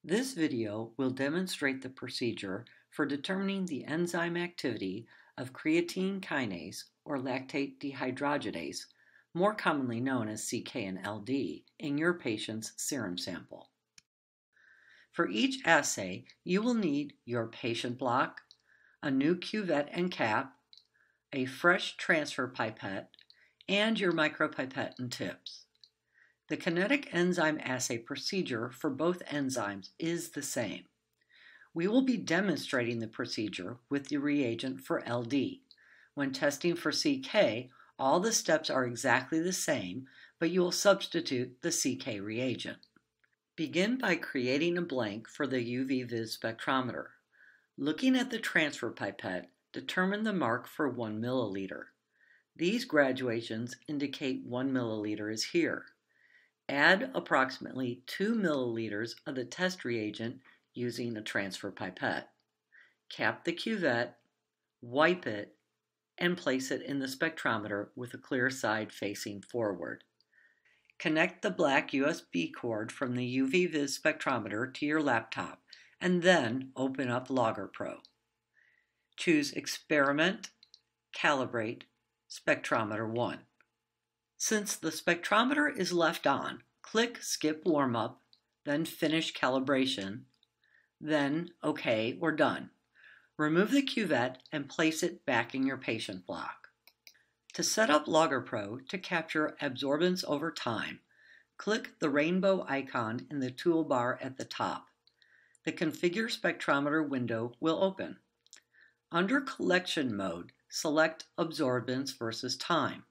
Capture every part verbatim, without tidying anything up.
This video will demonstrate the procedure for determining the enzyme activity of creatine kinase or lactate dehydrogenase, more commonly known as C K and L D, in your patient's serum sample. For each assay, you will need your patient block, a new cuvette and cap, a fresh transfer pipette, and your micropipette and tips. The kinetic enzyme assay procedure for both enzymes is the same. We will be demonstrating the procedure with the reagent for L D. When testing for C K, all the steps are exactly the same, but you will substitute the C K reagent. Begin by creating a blank for the U V vis spectrometer. Looking at the transfer pipette, determine the mark for one milliliter. These graduations indicate one milliliter is here. Add approximately two milliliters of the test reagent using a transfer pipette. Cap the cuvette, wipe it, and place it in the spectrometer with a clear side facing forward. Connect the black U S B cord from the U V vis spectrometer to your laptop and then open up Logger Pro. Choose Experiment, Calibrate, Spectrometer one. Since the spectrometer is left on, click Skip Warm-Up, then Finish Calibration, then OK or Done. Remove the cuvette and place it back in your patient block. To set up Logger Pro to capture absorbance over time, click the rainbow icon in the toolbar at the top. The Configure Spectrometer window will open. Under Collection Mode, select Absorbance versus Time.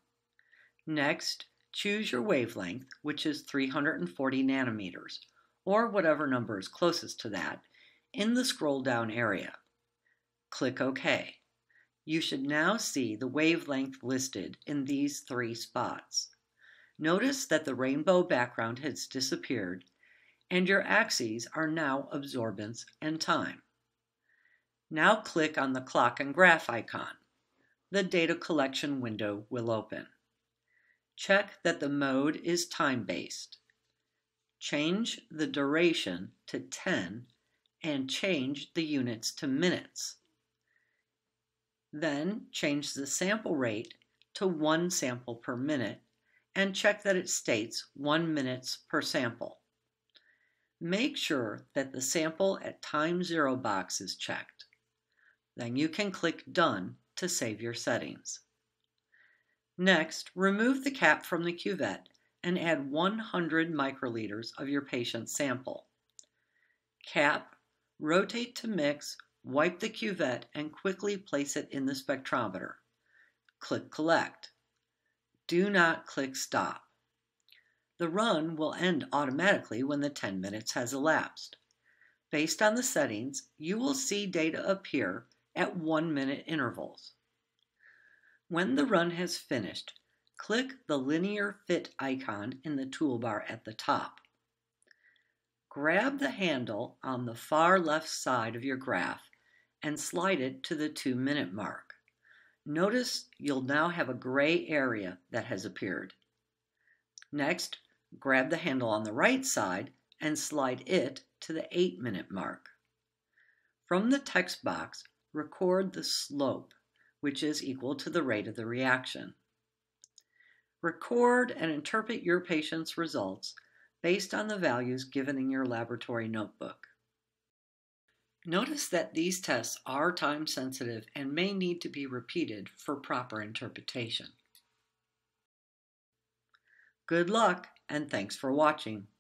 Next, choose your wavelength, which is three hundred forty nanometers, or whatever number is closest to that, in the scroll down area. Click OK. You should now see the wavelength listed in these three spots. Notice that the rainbow background has disappeared, and your axes are now absorbance and time. Now click on the clock and graph icon. The data collection window will open. Check that the mode is time-based. Change the duration to ten and change the units to minutes. Then change the sample rate to one sample per minute and check that it states one minutes per sample. Make sure that the sample at time zero box is checked. Then you can click Done to save your settings. Next, remove the cap from the cuvette and add one hundred microliters of your patient's sample. Cap, rotate to mix, wipe the cuvette, and quickly place it in the spectrometer. Click Collect. Do not click Stop. The run will end automatically when the ten minutes has elapsed. Based on the settings, you will see data appear at one minute intervals. When the run has finished, click the linear fit icon in the toolbar at the top. Grab the handle on the far left side of your graph and slide it to the two minute mark. Notice you'll now have a gray area that has appeared. Next, grab the handle on the right side and slide it to the eight minute mark. From the text box, record the slope, which is equal to the rate of the reaction. Record and interpret your patient's results based on the values given in your laboratory notebook. Notice that these tests are time-sensitive and may need to be repeated for proper interpretation. Good luck, and thanks for watching.